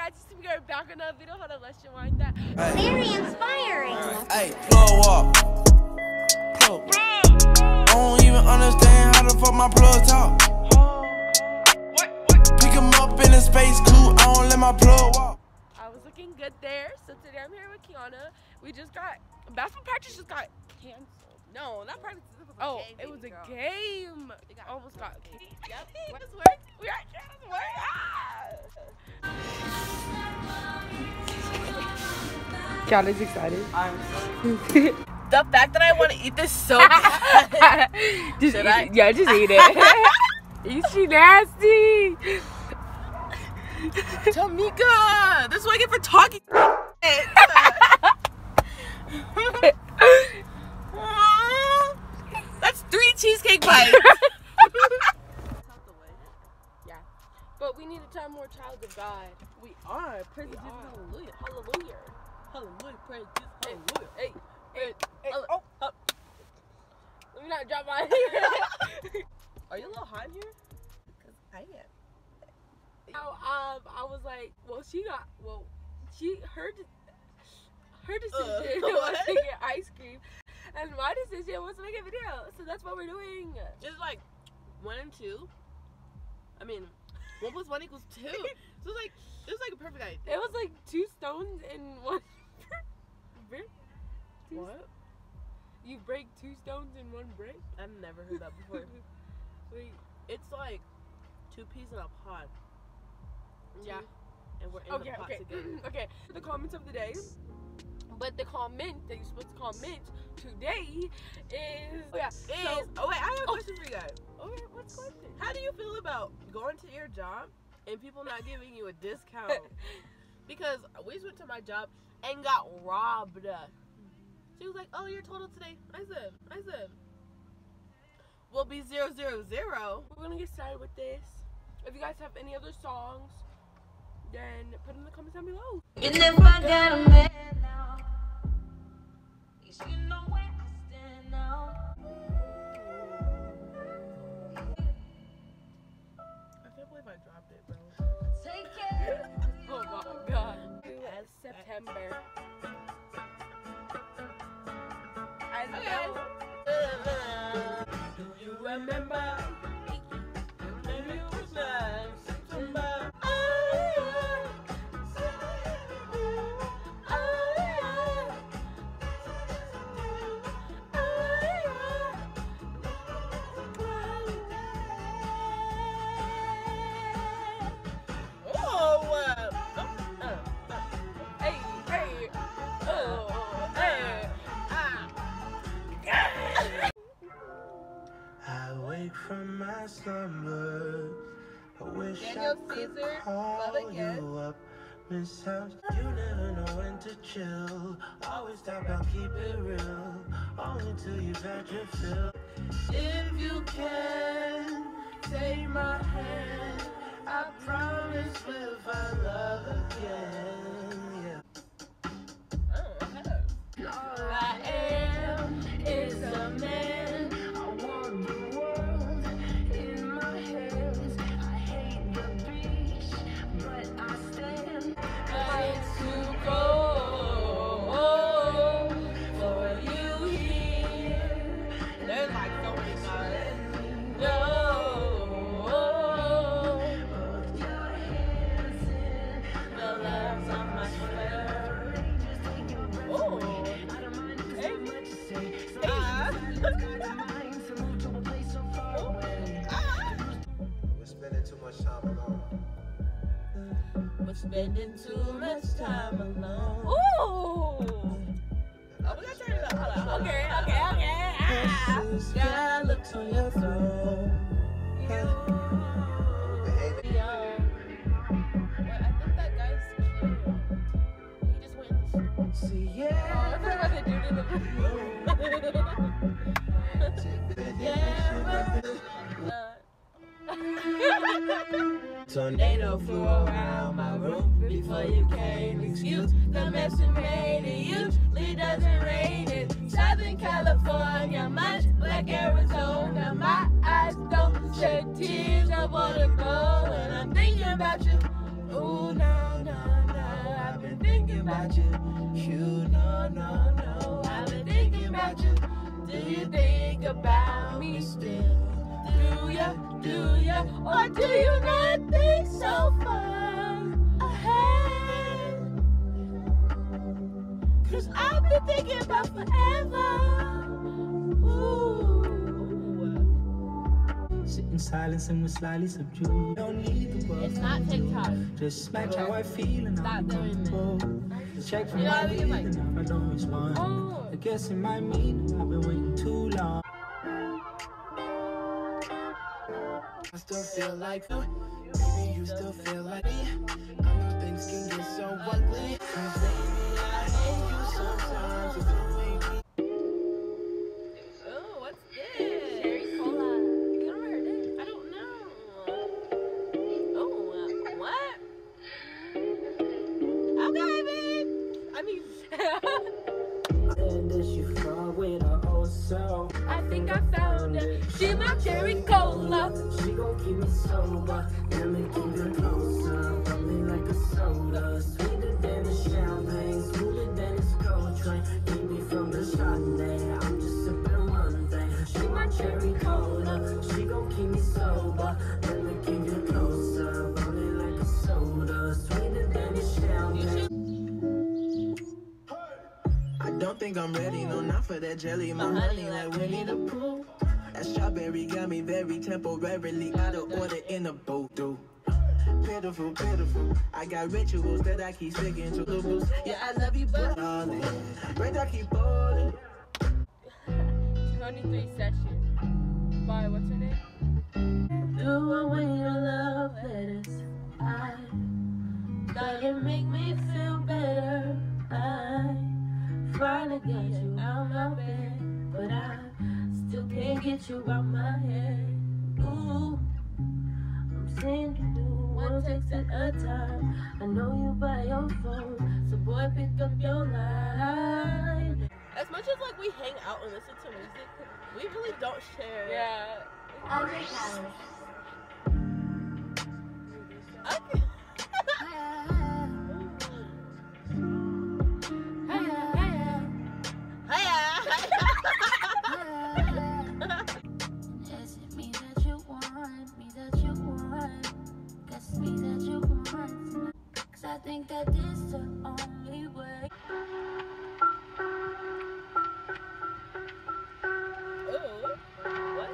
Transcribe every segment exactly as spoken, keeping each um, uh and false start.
guys, it's me going back on another video. Hold on, let's rewind that. Very inspiring. Hey, plug walk. Plug. I don't even understand how the fuck my plug talk. Pick him up in a space coupe, I don't let my plug walk. I was looking good there. So today I'm here with Kiana. We just got, basketball practice just got canceled. No, not practice. It was a Oh, game, it was a girl. game. It got Almost got canceled. canceled. Yep. What This is work? We are trying to work. Ah. Kiana's excited. I'm so the fact that I want to eat this so bad. Just Should eat I? it. Yeah, just eat it. Is she nasty? Tamika, this is what I get for talking. That's three cheesecake bites. Yeah. But we need to tell more child of God. We are. Praise Jesus. Hallelujah. Hallelujah. Hallelujah, praise Jesus, hallelujah. Hey, hey, hey. Oh, Oh, oh. let me not drop my here. Are you a little hot in here? Because I am. Now, um, I was like, well, she got, well, she, her, her decision Uh, was what? to get ice cream, and my decision was to make a video. So that's what we're doing. Just like one and two. I mean, one plus one equals two. So it's like, it was like a perfect idea. It was like two stones in one brick. Two What? You break two stones in one brick? I've never heard that before. Wait. It's like two peas in a pod. Yeah. And we're in Okay, the pot okay. together. Okay. The comments of the day. But the comment that you're supposed to comment today is. Oh, yeah. Is, So, oh wait, I have a Oh. question for you guys. okay, what's the question? How do you feel about going to your job and people not giving you a discount? Because we just went to my job and got robbed. She was like, "Oh, your total today." I said, "I said, will be zero zero zero." We're gonna get started with this. If you guys have any other songs, then put in the comments down below. And if I got a man now, you know where I stand now. I can't believe I dropped it, bro. Take care. Oh my god. As September. As Okay. Do you remember? When you was nine, September. Oh, uh, oh, uh, uh. Hey, hey. Oh, hey. Ah. I wake from my slumber. I wish Daniel I could Caesar, call love again. you up. Miss House, you never know when to chill. Always talk about keep it real. Only till you've had your fill. If you can, take my hand. I promise we'll find love again. Yeah. Oh, okay. All I am is a man. I want the world in my hands. I hate the beach, but I stand. But it's too cold for you here. There's like so many guys. No. Both your hands in The love's on my shoulder. just take your breath Oh. away. I don't mind if there's not much to say. So Ah. I got a mind to move to a place so far away. We're spending too much time alone. We're spending too much time alone. Ooh. Oh, we gotta turn it up. Hold on. Okay, okay, okay. Ah. Sky looks on your throne. Behaving. Wait, I think that guy's cute. He just went in the store. See, Oh, yeah. I'm talking about the dude in the Tornado flew around my room before you came. Excuse the mess we made. It usually doesn't rain in Southern California, much like Arizona. My eyes don't shed tears. I wanna go, and I'm thinking about you. Ooh, no, no. about you. You no, no, no. I've been thinking about you. Do you think about me still? Do ya, do ya, or do you not think so far ahead? Cause I've been thinking about forever. Ooh. Sit in silence and we're slightly subdued. Don't need the It's not TikTok. Just match how I feel and Stop I'm doing that. comfortable. Check for You know my how to get, like- feeling if I don't respond. Oh. I guess it might mean I've been waiting too long. I still feel like you, baby, you still feel like me. I know things can get so ugly. Cause baby, I hate you sometimes if you ain't me. Oh, what's this? Cherry cola. You never heard it? I don't know. Oh, uh, what? Okay, babe. I mean, And as you fall with her oh so, I think I found her. She my cherry cola. she gon' keep me sober. Let me keep you closer. Rub me like a soda. Sweeter than the champagne, smoother than the cold train. Keep me from the Chardonnay. I'm just sipping one thing. She my cherry cola. She gon' keep me sober. Let me keep you closer. Rub me like a soda. Sweeter than the champagne. I don't think I'm ready, no, not for that jelly. My honey like Winnie the Pooh. That strawberry got me very temporarily out of order in a boat, dude. Pitiful, pitiful. I got rituals that I keep sticking to the rules. Yeah, I love you, but darling, right, I keep holding. twenty-three session. By what's her name? Do away your love letters. I thought it make me feel better. I finally got you out my bed, but I still can't get you out my head. Ooh, I'm saying you do one text at a time. I know you by your phone, so boy pick up your line. As much as like we hang out and listen to music, we really don't share. Yeah. Okay. Is it me that you want, me that you want? Guess it's me that you want. Cause I think that this the only way. Ooh. What?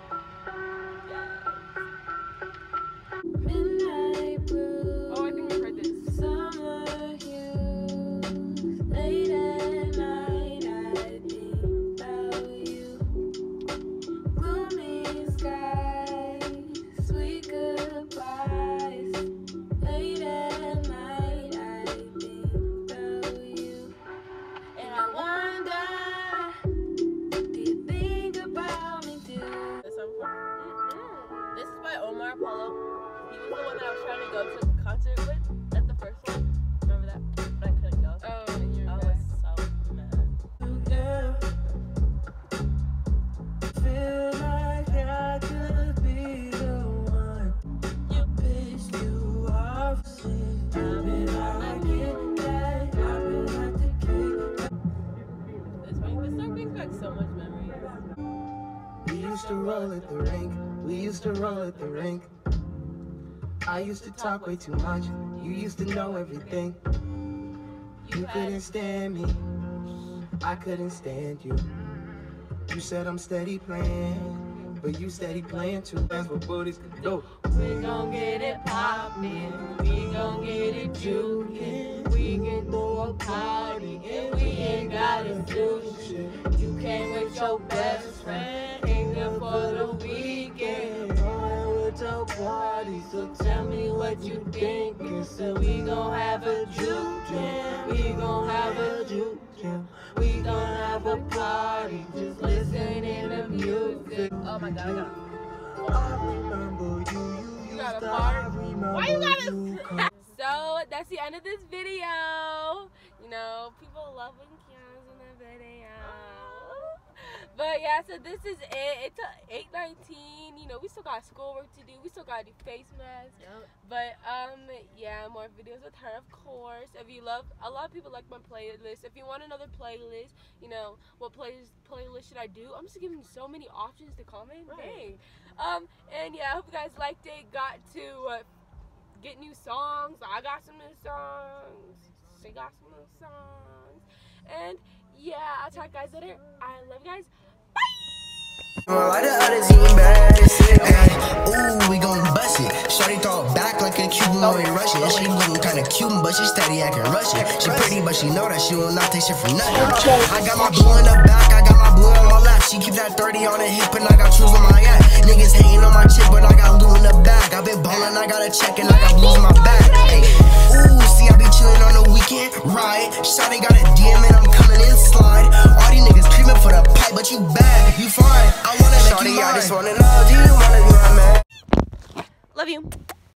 Midnight blue. Oh, I think I've heard this. Summer hues. Late at night I think about you. Gloomy skies. Sweet goodbyes. Late at night I think about you. And I wonder, do you think about me too? This song for- This is by Omar Apollo. He was the one that I was trying to go to a concert with at the first one. Remember that? But I couldn't go. Oh, and you're I back. was so mad. Yeah. Feel like I could be the one. You pissed you off. I've been like it, that. I've been like the cake. This, brings, this song brings back so much memories. We used to roll at the rink. We used to roll at the rink. I used to talk way too much. You used to know everything. You couldn't stand me. I couldn't stand you. You said I'm steady playing, but you steady playing too. That's what booties could do. We gon' get it poppin', we gon' get it jukin'. We can throw a party and we ain't gotta do shit. You came with your best friend, came there for the weekend. Going with your party, so tell me what you thinkin'. So we gon' have a juke jam, we gon' have a juke jam. We gon' have a party, just listening to music. Oh my god, I got I remember you, you used got a to fart? remember Why you gotta- you come- So that's the end of this video. You know, people love when Keanu's in the video. But yeah, so this is it. It's eight nineteen. You know, we still got schoolwork to do. We still got to do face masks. Yep. But um, yeah, more videos with her, of course. If you love, a lot of people like my playlist. If you want another playlist, you know, what playlist playlist should I do? I'm just giving you so many options to comment. Right. Dang. Um, and yeah, I hope you guys liked it. Got to uh, get new songs. I got some new songs. She got some new songs. And yeah, I'll talk guys later. I love you guys. Why the others even embarrassing? Ooh, we gon' bust it. Shorty throw it back like a Cuban or a Russian. She looking kinda Cuban, but she steady acting Russian. She pretty, but she know that she will not take shit for nothing. I got my blue in the back, I got my blue on my lap. She keep that thirty on the hip, and I got shoes on my ass. Niggas hating on my chip, but I got blue in the back. I been ballin', I got a check, and I got blues in my back. Ay. Ooh, see, I be chillin' on the weekend, right? Shawty got a D M, and I'm coming in slide. All these niggas creepin' for the pipe, but you bad, you fine. I wanna Shorty, I just wanna know, do you wanna be my man? Love you.